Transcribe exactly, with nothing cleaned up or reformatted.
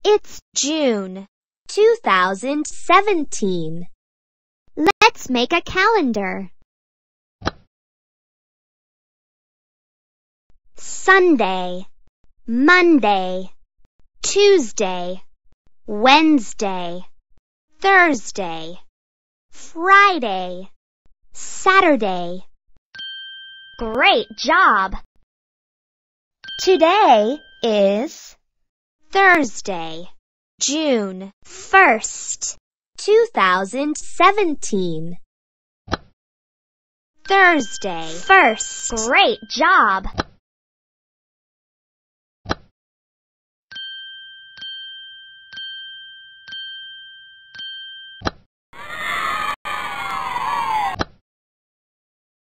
It's June two thousand seventeen. Let's make a calendar. Sunday, Monday, Tuesday, Wednesday, Thursday, Friday, Saturday. Great job! Today is Thursday, June first, two thousand seventeen. Thursday, first. Great job!